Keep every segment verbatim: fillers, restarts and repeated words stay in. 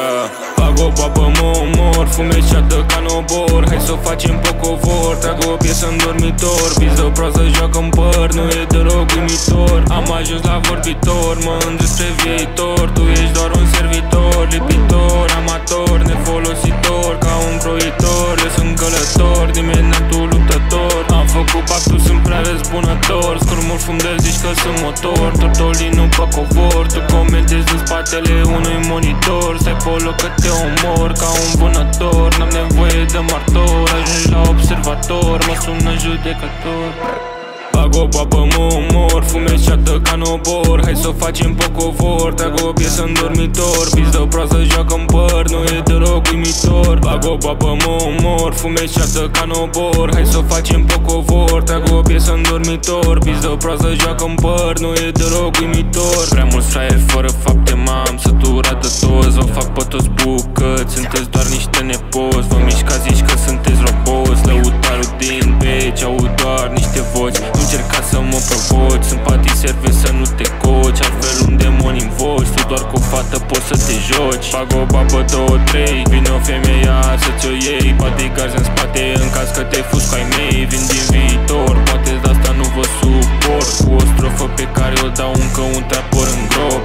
yeah. Fac o papă, mă omor, fumez ceată ca în obor. Hai să o facem pocovor, trag o piesă în dormitor. Biză proastă, joacă-n păr, nu e deloc uimitor. Am ajuns la vorbitor, mă îndrept spre viitor. Tu ești doar un servitor, lipitor, amator, nefolositor, ca un croitor. Eu sunt călător, dimineatul luptător. Am făcut pactul, sunt prea răzbunător. Scurmul fum de zici că sunt motor, tortolinul pe covor. Tu comentezi în spatele unui monitor. Stai pe loc că te omor ca un vânător. N-am nevoie de martor, ajungi la observator. Mă sună judecător. Bag o papă, mă omor, fumez ceată ca în obor. Hai să o facem pocovor, trag o piesă în dormitor. Biză proastă, joacă-n păr, nu e deloc uimitor. Bag o papă, mă omor, fumez ceată ca în obor. Hai să o facem pocovor, trag o piesă în dormitor. Biză proastă, joacă-n păr, nu e deloc uimitor. Prea mulți fraieri fără fapte, m-am săturat de toți. Vă fac pe toți bucăți, sunteți doar niște nepoți. Vă mișcați, zici că sunteți roboți. Lăutarul din beci, aud doar niște voci. Nu încerca să mă provoci, simpatii serve să nu te coci. Altfel un demon invoci, tu doar cu o fată poți să te joci. Bag o babă, două, trei, vine o femeie să-ți o iei. Bodyguards în spate în caz că te fugi cu ai mei. Vin din viitor, poate de asta nu vă suport. Cu o strofă pe care o dau încă un trapor în grob.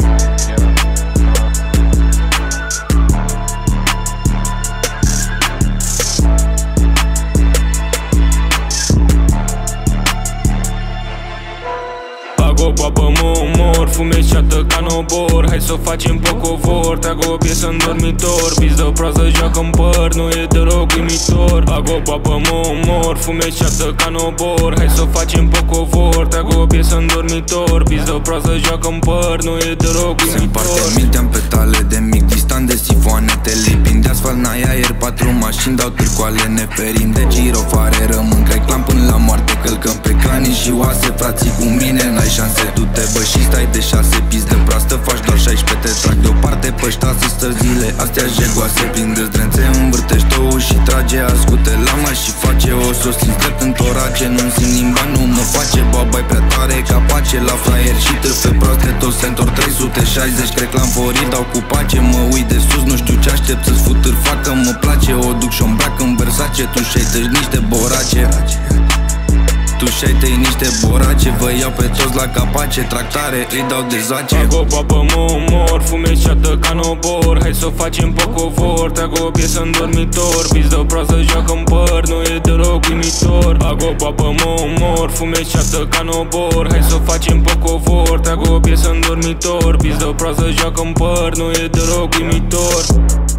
O papă, mă omor, fumez ceată ca în obor. Hai să o facem pocovor, trag o piesă în dormitor. Biză proastă, joacă-n păr, nu e deloc uimitor. Bag o papă, mă omor, fumez ceată ca în obor. Hai să o facem pocovor, trag o piesă în dormitor. Biză proastă, joacă-n păr, nu e deloc uimitor. Se împarte mintea-n petale de mic distant de sifoane. Te lipim de asfalt, n-ai aer, patru mașini dau târcoale. Ne ferim de girofare, rămân creclan până la moarte. Călcăm pe cranii și oase, frații cu mine n-ai șanse. Du-te bă și stai de șase, pis de proastă, faci doar șaisprezece. Te trag deoparte pe șase stări zile, astea jegoase. Prinde zdrențe, învârtești ou și trage ascute lama și face o sosin drept în torace. Nu-mi simt limba, nu mă face, baba-i prea tare ca pace. La flyer și târfe proaste, toți se întorc trei sute șaizeci. Cred că l-am forit, dau cu pace, mă uit de sus, nu știu ce aștept. Să-ți fut târfa că mă place, o duc și-o îmbrac în Versace. Tu șeităși niște borace, tu șeitei niște borace. Vă iau pe toți la capace, tractare, îi dau de zace. Bag o papă, mă omor, fumez ceată ca în obor. Hai să o facem pocovor, trag o piesă în dormitor. Biză proastă, joacă-n păr, nu e deloc uimitor. Bag o papă, mă omor, fumez ceată ca în obor. Hai să o facem pocovor, trag o piesă în dormitor. Biză proastă, joacă-n păr, nu e deloc uimitor.